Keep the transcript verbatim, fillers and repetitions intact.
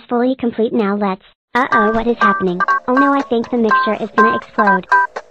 fully complete now let's, uh-oh what is happening, oh no I think the mixture is gonna explode.